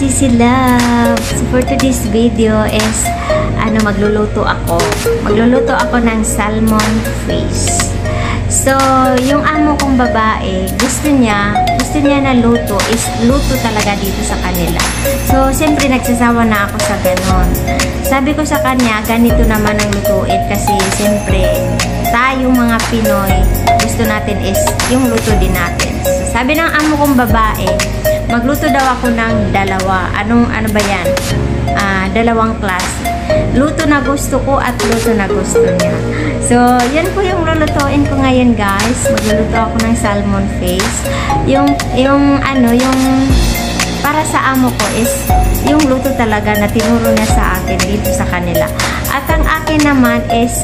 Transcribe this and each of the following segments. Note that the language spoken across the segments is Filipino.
Sisi Love. So for today's video is magluluto ako. Magluluto ako ng salmon fish. So, yung amo kong babae, gusto niya na luto is luto talaga dito sa kanila. So, siyempre nagsasawa na ako sa ganon. Sabi ko sa kanya, ganito naman ang lutuin kasi siyempre tayong mga Pinoy, gusto natin is yung luto din natin. So, sabi ng amo kong babae, magluto daw ako ng dalawa. Ano ba yan? Dalawang klase. Luto na gusto ko at luto na gusto niya. So, yan po yung lulutuin ko ngayon, guys. Magluluto ako ng salmon fish. Yung para sa amo ko is yung luto talaga na tinuro niya sa akin dito sa kanila. At ang akin naman is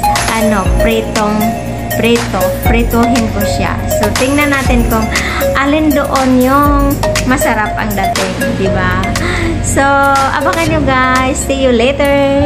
pritohin ko siya. So, tingnan natin kung alin doon yung masarap ang dating, di ba? So, abangan nyo, guys. See you later.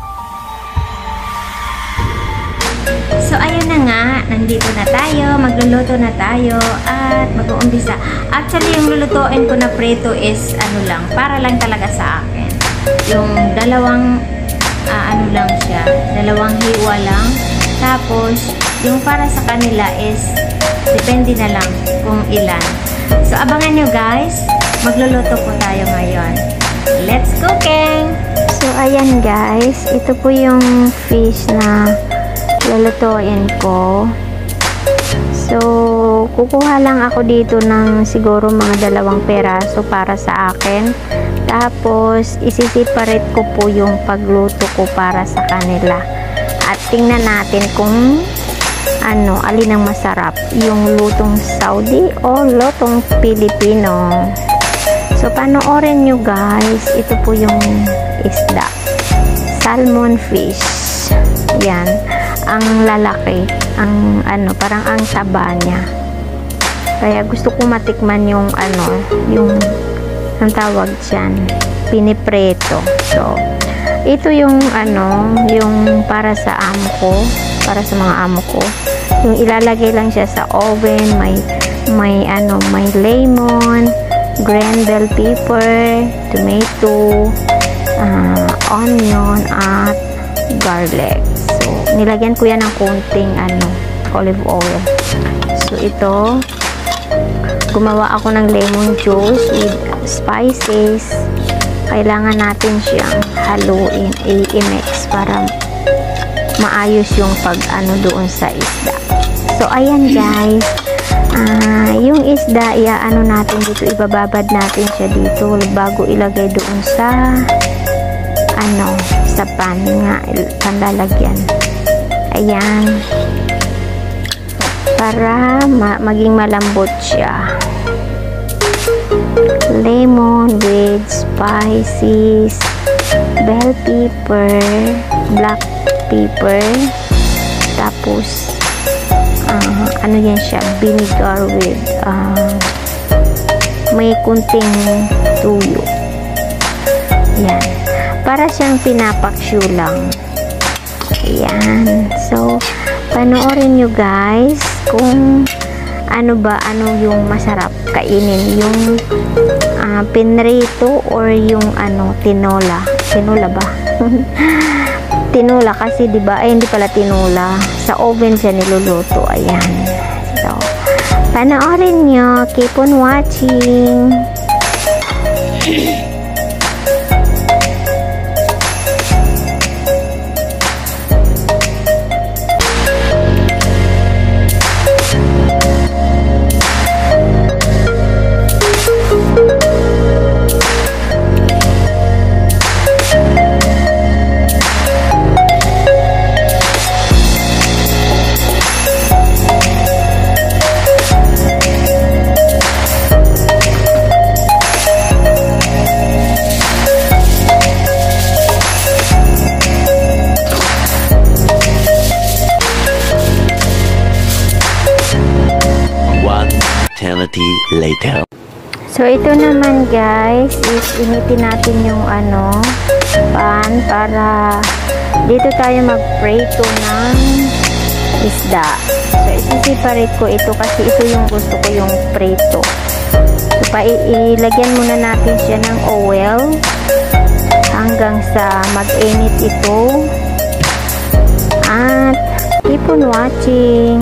So, ayun na nga. Nandito na tayo. Magluluto na tayo. At mag-uumpisa. Actually, yung lulutuin ko na prito is para lang talaga sa akin. Yung dalawang lang siya. Dalawang hiwa lang. Tapos, yung para sa kanila is depende na lang kung ilan. So, abangan nyo, guys. Magluluto po tayo ngayon. Let's cooking! So, ayan, guys. Ito po yung fish na lulutuin ko. So, kukuha lang ako dito ng siguro mga 2 peraso para sa akin. Tapos, isiseparate ko po yung pagluto ko para sa kanila. At tingnan natin kung alin ang masarap, yung lutong Saudi o lutong Pilipino. So, panoorin nyo, guys. Ito po yung isda. Salmon fish. Yan. Ang lalaki. Parang ang taba niya. Kaya gusto ko matikman yung ang tawag dyan, pinipreto. So, ito yung yung para sa amo ko, para sa mga amo ko. Yung ilalagay lang siya sa oven, may lemon, ground bell pepper, tomato, onion, at garlic. So, nilagyan ko yan ng konting olive oil. So, ito, gumawa ako ng lemon juice with spices. Kailangan natin siyang haluin, i-mix para maayos yung doon sa isda. So, ayan, guys. Yung isda, natin dito, ibababad natin siya dito bago ilagay doon sa sa pan nga, panlalagyan. Ayan. Para maging malambot siya. Lemon with spices, bell pepper, black pepper, tapos yan siya, vinegar with may kunting tuyo. Yan, para siyang pinapaksyo lang. Yan. So, panoorin nyo, guys, kung yung masarap kainin, yung pinrito or yung tinola ba? Tinola kasi, di ba? Ay, hindi pala tinola, sa oven siya niluluto. Ayan. So, panoorin nyo, keep on watching. eternity later. So, ito naman, guys, is initin natin yung pan para dito tayo mag-prito ng isda. So, isi-separate ko ito kasi ito yung gusto ko, yung prito. So, Ilagyan muna natin siya ng oil hanggang sa mag-init ito. At keep on watching.